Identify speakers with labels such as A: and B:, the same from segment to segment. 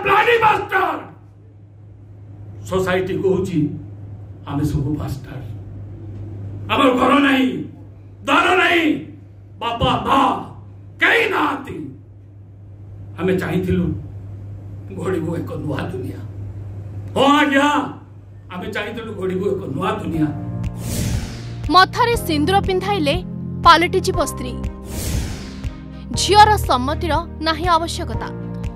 A: Bloody bastard society को आम सब बास्टर्ड आम घर नहीं दर नहीं बापा माँ कहीं ना आम चाहिलु घोड़ू एक नुआ दुनिया हाँ आज्ञा आम चाहिलु घोड़ू एक नुआ दुनिया
B: मथारे सिंदूर पिंधाइले पालटिची स्त्री झीर सम्मतिर नाही आवश्यकता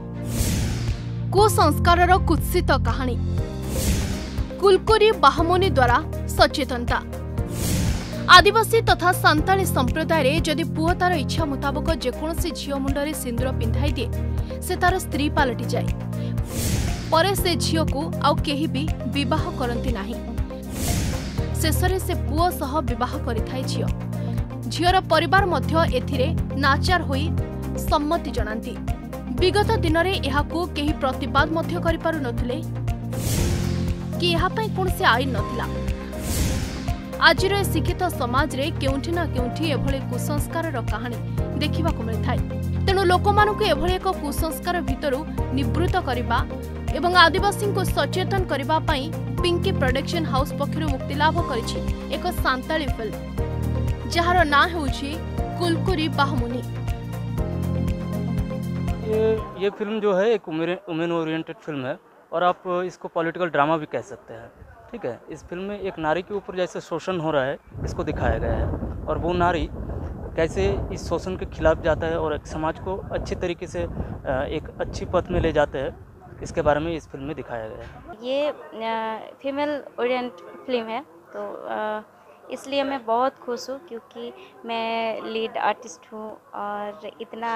B: कुसंस्कार कुत्सित कहानी कुलकुरी बाहमुनि द्वारा सचेतनता आदिवासी तथा सांताली संप्रदाय रे जदि पुओ तार इच्छा मुताबक जेकोसी झील मुंडरे सिंदूर पिंधाई दिए से तार स्त्री पालटि जाए परे से झील को आउ केही भी विवाह करती नाही शेषरे से पुओ सह विवाह करिथाय झील झीर परिवार मध्य एथिरे नाचार होई सम्मति जनांती विगत दिन रे एहाकू केही प्रतिवाद मध्य करि पारु नथिले कि एहा पई कोनसे आईन नथिला आज शिक्षित समाज रे केउठी ना केउठी एभले कुसंस्कार कहानी देखिबा को मिलथाय तेणु लोक मानकु एभले एक कुसंस्कार भितरु निवृत्त करबा एवं आदिवासी को सचेतन करबा पई पिंकी प्रोडक्शन हाउस पक्षरु मुक्ति लाभ करिछि एक सांताली फिल्म जहार ना होछि कुलकुरी बाहमुनि।
C: ये फिल्म जो है एक वुमेन ओरिएंटेड फिल्म है और आप इसको पॉलिटिकल ड्रामा भी कह सकते हैं। ठीक है, इस फिल्म में एक नारी के ऊपर जैसे शोषण हो रहा है इसको दिखाया गया है और वो नारी कैसे इस शोषण के खिलाफ जाता है और समाज को अच्छे तरीके से एक अच्छी पथ में ले जाते हैं, इसके बारे में इस फिल्म में दिखाया गया है।
D: ये फीमेल ओरिएंट फिल्म है तो इसलिए मैं बहुत खुश हूँ क्योंकि मैं लीड आर्टिस्ट हूँ और इतना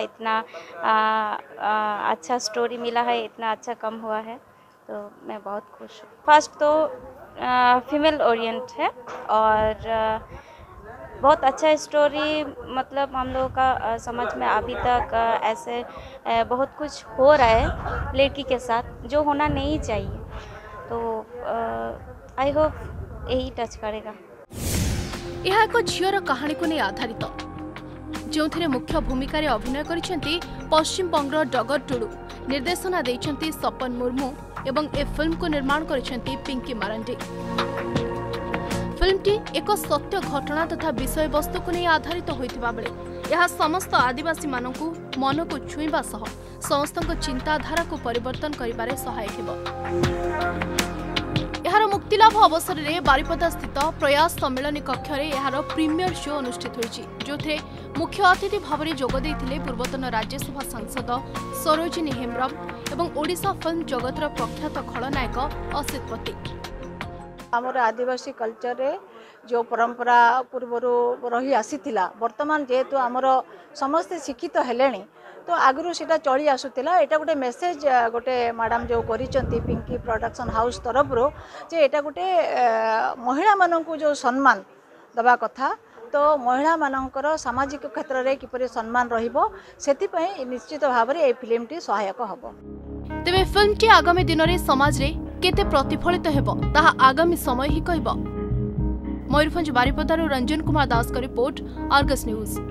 D: अच्छा स्टोरी मिला है, इतना अच्छा काम हुआ है तो मैं बहुत खुश हूँ। फर्स्ट तो फीमेल ओरिएंट है और बहुत अच्छा स्टोरी, मतलब हम लोगों का समाज में अभी तक ऐसे बहुत कुछ हो रहा है लड़की के साथ जो होना नहीं चाहिए, तो आई होप यही टच करेगा।
B: यह एक झीर कहानी को नहीं आधारित जो मुख्य भूमिका रे अभिनय करिसेंती पश्चिम बंगर डगर टुडू, निर्देशना देइछंती सपन मुर्मू एवं ए फिल्म को निर्माण करिसेंती पिंकी मारांडी। फिल्मटी एक सत्य घटना तथा विषय वस्तु को नहीं आधारित होइतिबा बेले यह समस्त आदिवासी मानकु मन को छुईबा सह समस्त चिंताधारा को परिवर्तन करिबारे सहायक हेबो। यार मुक्तिलाभ अवसर में बारिपदा स्थित प्रयास सम्मेलन कक्ष में यार प्रीमियर शो अनुष्ठित होइछि जोथे मुख्य अतिथि भाव में जोग देइथिले पूर्वतन राज्यसभा सांसद सरोजिनी हेम्ब्रम एवं ओडिशा फिल्म जगतर प्रख्यात खलनायक असित पति।
E: आमर आदिवासी कल्चर रे जो परंपरा पूर्वर रही आसीथिला वर्तमान जेहेतु आमर समस्ते शिक्षित हेलेनी तो आगु से चली आसूला। यहाँ गोटे मेसेज गोटे मैडम जो करिसेंती पिंकी प्रोडक्शन हाउस तरफ जे यहाँ गोटे महिला माननकु जो सम्मान दबा कथा तो महिला मानकर सामाजिक क्षेत्र में किपरि सम्मान रहिबो सेति निश्चित भाव में ये फिल्मटी सहायक हबो।
B: तेबे फिल्मटी आगामी दिन में समाज रे केते प्रतिफलित हेबो ताहा आगामी समय ही कहबो। मयूरभंज बारिपदारू रंजन कुमार दास का रिपोर्ट, आर्गस न्यूज।